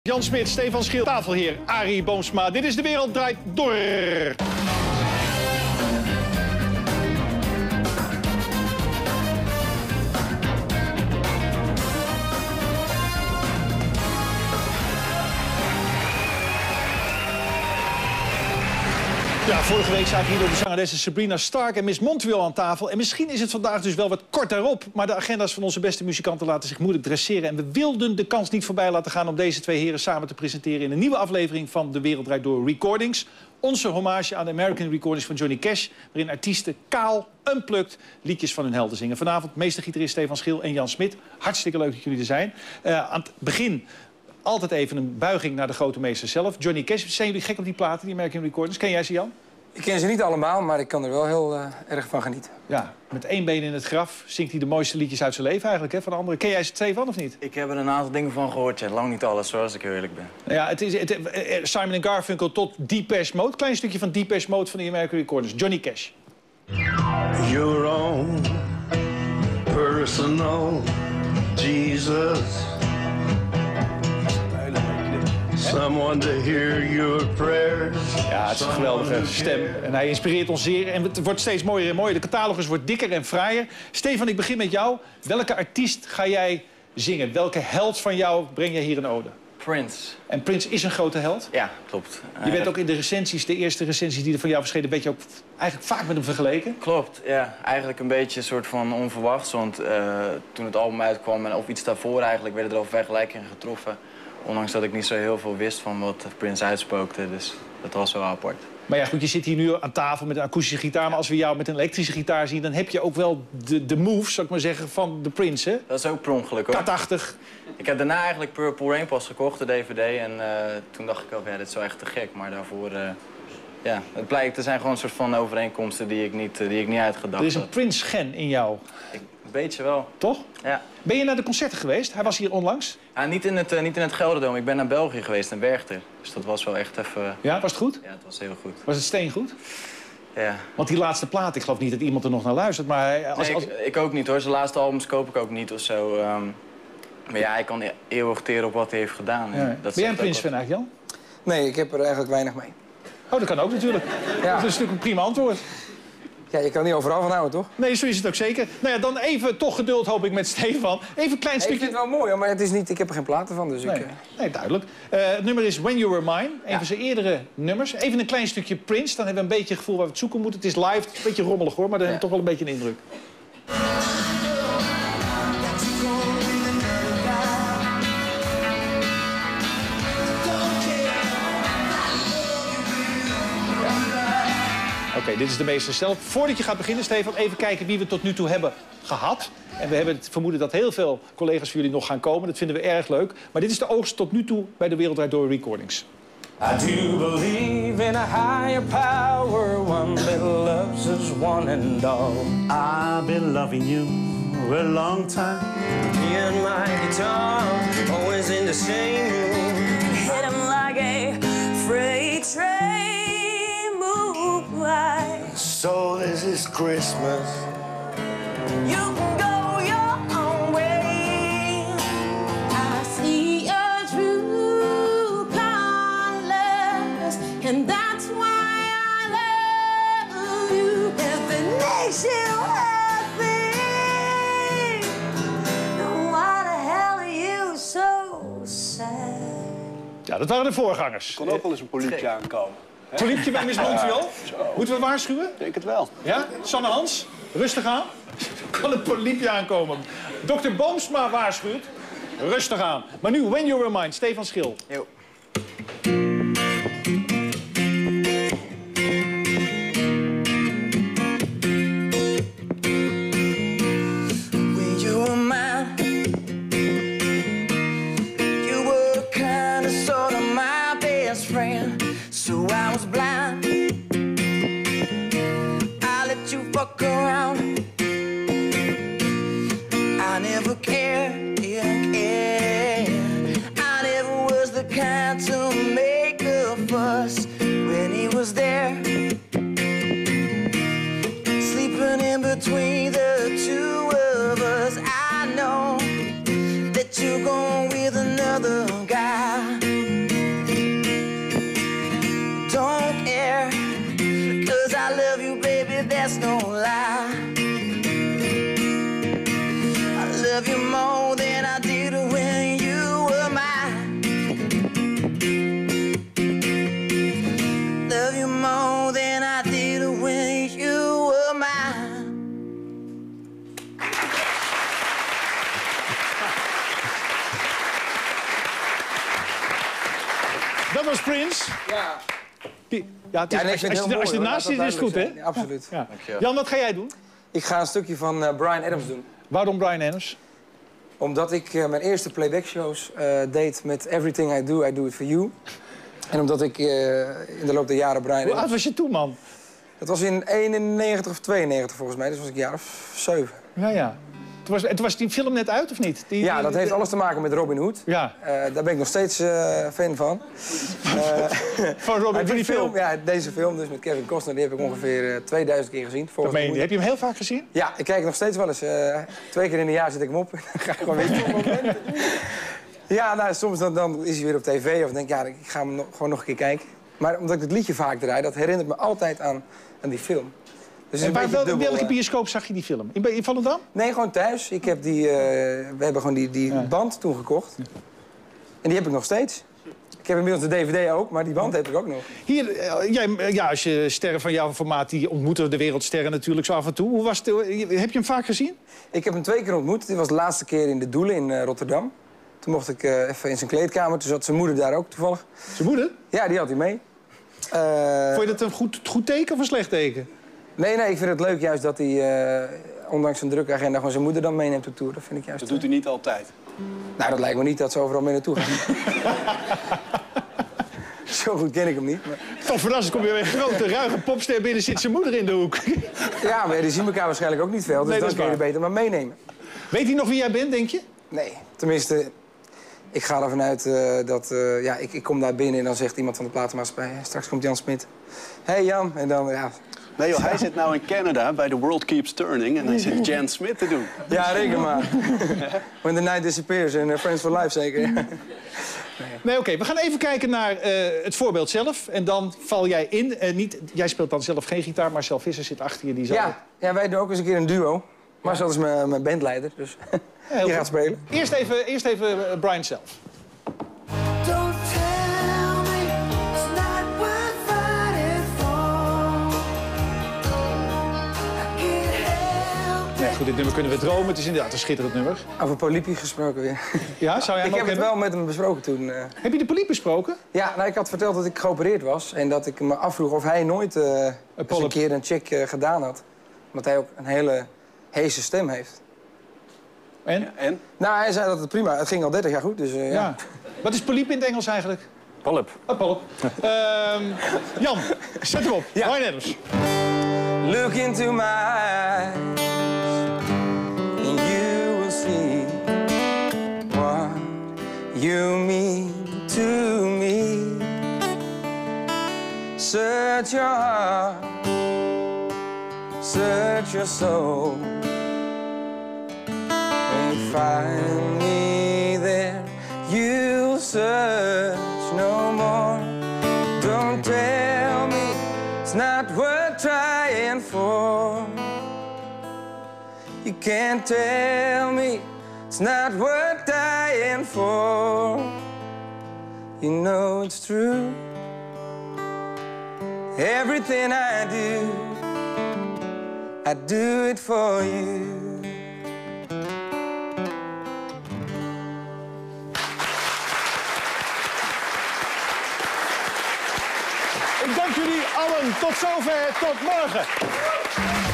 Jan Smit, Stefan Schiel, tafelheer Arie Boomsma. Dit is De Wereld Draait Door. Ja, vorige week zaten hier door de zangeressen Sabrina Stark en Miss Montreal aan tafel. En misschien is het vandaag dus wel wat kort daarop. Maar de agenda's van onze beste muzikanten laten zich moeilijk dresseren. En we wilden de kans niet voorbij laten gaan om deze twee heren samen te presenteren in een nieuwe aflevering van De Wereld Draait Door Recordings. Onze hommage aan de American Recordings van Johnny Cash. Waarin artiesten kaal, unplugged liedjes van hun helden zingen. Vanavond meestergitarist Stefan Schiel en Jan Smit. Hartstikke leuk dat jullie er zijn. Aan het begin altijd even een buiging naar de grote meester zelf. Johnny Cash. Zijn jullie gek op die platen, die American Recordings? Ken jij ze, Jan? Ik ken ze niet allemaal, maar ik kan er wel heel erg van genieten. Ja, met één been in het graf zingt hij de mooiste liedjes uit zijn leven eigenlijk, hè, van de anderen. Ken jij ze twee van, of niet? Ik heb er een aantal dingen van gehoord, ja. Lang niet alles, zoals ik heel eerlijk ben. Ja, het is Simon & Garfunkel tot Depeche Mode. Klein stukje van Depeche Mode van de American Recordings. Johnny Cash. Your own personal Jesus. Someone to hear your prayers. Ja, het is een geweldige stem. En hij inspireert ons zeer. En het wordt steeds mooier en mooier. De catalogus wordt dikker en fraaier. Stefan, ik begin met jou. Welke artiest ga jij zingen? Welke held van jou breng jij hier in ode? Prince. En Prince is een grote held? Ja, klopt. Je bent ook in de recensies, de eerste recensies die er van jou verschenen, werd je ook eigenlijk vaak met hem vergeleken? Klopt, ja. Eigenlijk een beetje een soort van onverwachts. Want toen het album uitkwam, of iets daarvoor eigenlijk, werden er al vergelijkingen getroffen. Ondanks dat ik niet zo heel veel wist van wat Prince uitspookte. Dus dat was wel apart. Maar ja, goed, je zit hier nu aan tafel met een akoestische gitaar. Maar als we jou met een elektrische gitaar zien, dan heb je ook wel de moves, zou ik maar zeggen, van de Prince, hè? Dat is ook per ongeluk, hoor. Katachtig. Ik heb daarna eigenlijk Purple Rain pas gekocht, de DVD. En toen dacht ik ook, ja, dit is wel echt te gek. Maar daarvoor, ja, het blijkt, er zijn gewoon een soort van overeenkomsten die ik niet uitgedacht had. Er is een Prince-gen in jou. Een beetje wel. Toch? Ja. Ben je naar de concerten geweest? Hij was hier onlangs. Ja, niet in het Gelderdoom. Ik ben naar België geweest, in Werchter. Dus dat was wel echt even... Ja, was het goed? Ja, het was heel goed. Was het steengoed? Ja. Want die laatste plaat, ik geloof niet dat iemand er nog naar luistert, maar... Ik ook niet, hoor. Zijn laatste albums koop ik ook niet of zo. Maar ja, ik kan eeuwig teren op wat hij heeft gedaan. Ja. Ben jij een Prince-fan eigenlijk, Jan? Nee, ik heb er eigenlijk weinig mee. Oh, dat kan ook natuurlijk. Ja. Dat is natuurlijk een prima antwoord. Ja, je kan niet overal van houden, toch? Nee, zo is het ook zeker. Nou ja, dan even toch geduld, hoop ik, met Stefan. Even een klein stukje... Ik vind het wel mooi, maar het is niet, ik heb er geen platen van, dus nee. Nee, duidelijk. Het nummer is When You Were Mine. Een van zijn eerdere nummers. Even een klein stukje Prince, dan hebben we een beetje het gevoel waar we het zoeken moeten. Het is live, het is een beetje rommelig, hoor, maar dan hebben we toch wel een beetje een indruk. Oké, dit is de meester zelf. Voordat je gaat beginnen, Stefan, even kijken wie we tot nu toe hebben gehad. En we hebben het vermoeden dat heel veel collega's van jullie nog gaan komen. Dat vinden we erg leuk. Maar dit is de oogst tot nu toe bij De Wereld Draait Door Recordings. I do believe in a higher power, one that loves us one and all. I've been loving you a long time. Me and my guitar, always in the same mood. Hit 'em like a freight train, move by. So this is Christmas. You can go your own way. I see your true colors, and that's why I love you. If it makes you happy, then why the hell are you so sad? Ja, dat waren de voorgangers. Er kon ook wel eens een poliepje aankomen. Poliepje bij Miss Montreal? Moeten we waarschuwen? Ik denk het wel. Ja? Sanne Hans, rustig aan. Kan een poliepje aankomen. Dr. Boomsma waarschuwt. Rustig aan. Maar nu, When You Were Mine, Stefan Schiel. Jo. When you were mine, you were kind of sort of my best friend. So I was blind. I let you fuck around. I never cared, didn't care. I never was the kind to make a fuss when he was there. Sleeping in between the two of us. I know that you're going with another guy. Dat was Prince. Ja. Ja, het is, nee, ik vind het heel als je mooi, ernaast hoor. zit, is het goed, hè? Ja, absoluut. Ja. Jan, wat ga jij doen? Ik ga een stukje van Bryan Adams doen. Waarom Bryan Adams? Omdat ik mijn eerste playback-shows deed met Everything I Do It For You. En omdat ik in de loop der jaren Bryan Hoe Adams... oud was je toen, man? Dat was in 91 of 92 volgens mij, dus was ik een jaar of 7. Ja. Toen was die film net uit, of niet? Ja, dat heeft alles te maken met Robin Hood. Ja. Daar ben ik nog steeds fan van. Van Robin, van die film? Ja, deze film, dus met Kevin Costner, die heb ik ongeveer 2000 keer gezien. Dat meen je. Heb je hem heel vaak gezien? Ja, ik kijk nog steeds wel eens. 2 keer in een jaar zet ik hem op. Dan ga ik gewoon weer. Ja, nou, soms dan is hij weer op tv of denk ik, ja, ik ga hem gewoon nog een keer kijken. Maar omdat ik het liedje vaak draai, dat herinnert me altijd aan die film. Dus En in welke bioscoop zag je die film? In Volendam? Nee, gewoon thuis. Ik heb we hebben gewoon die band toen gekocht. En die heb ik nog steeds. Ik heb inmiddels de DVD ook, maar die band heb ik ook nog. Hier, als je sterren van jouw formaat, die ontmoeten de wereldsterren natuurlijk zo af en toe. Hoe was het? Heb je hem vaak gezien? Ik heb hem 2 keer ontmoet. Dit was de laatste keer in de Doelen in Rotterdam. Toen mocht ik even in zijn kleedkamer. Toen zat zijn moeder daar ook toevallig. Zijn moeder? Ja, die had hij mee. Vond je dat een goed teken of een slecht teken? Nee, ik vind het leuk juist dat hij, ondanks zijn drukke agenda, gewoon zijn moeder dan meeneemt op tour. Dat vind ik juist. Dat doet hij niet altijd. Nou, dat lijkt me niet dat ze overal mee naartoe gaan. Zo goed ken ik hem niet. Maar... Toch verrassend, kom je weer een grote, ruige popster binnen, zit zijn moeder in de hoek. Ja, maar die zien elkaar waarschijnlijk ook niet veel, dus Nee, dan kun je er beter maar meenemen. Weet hij nog wie jij bent, denk je? Nee, tenminste, ik ga ervan uit dat... ik kom daar binnen en dan zegt iemand van de platenmaatschappij... Straks komt Jan Smit. Hey Jan, en dan, ja... Nee joh, hij zit nou in Canada bij The World Keeps Turning en hij zit Jan Smith te doen. Ja, reken maar. When the night disappears en Friends for Life zeker. Nee, oké. We gaan even kijken naar het voorbeeld zelf. En dan val jij in. Jij speelt dan zelf geen gitaar, Marcel Visser zit achter je. Die zal... Ja, wij doen ook eens een keer een duo. Marcel is mijn bandleider, dus die gaat spelen. Eerst even Bryan zelf. Don't tell me it's not worth fighting for. I can't help Nee, goed, dit nummer kunnen we dromen. Het is inderdaad een schitterend nummer. Over Polypie gesproken weer. Ja, zou jij hem Ik ook heb het hebben? wel met hem besproken toen. Heb je de poliep besproken? Ja, nou, ik had verteld dat ik geopereerd was. En dat ik me afvroeg of hij nooit eens een keer een check gedaan had. Omdat hij ook een hele heese stem heeft. En? Ja, en? Nou, hij zei dat het prima. Het ging al 30 jaar goed, dus ja. Wat is poliep in het Engels eigenlijk? Polyp. Polyp. Jan, zet hem op. Ja. Bryan Adams. Look into my eyes and you will see what you mean to me. Search your heart, search your soul. When you find me there, you'll search no more. Don't tell me it's not worth trying for. You can't tell me it's not worth dying for. You know it's true. Everything I do it for you. Ik dank jullie allen. Tot zover. Tot morgen.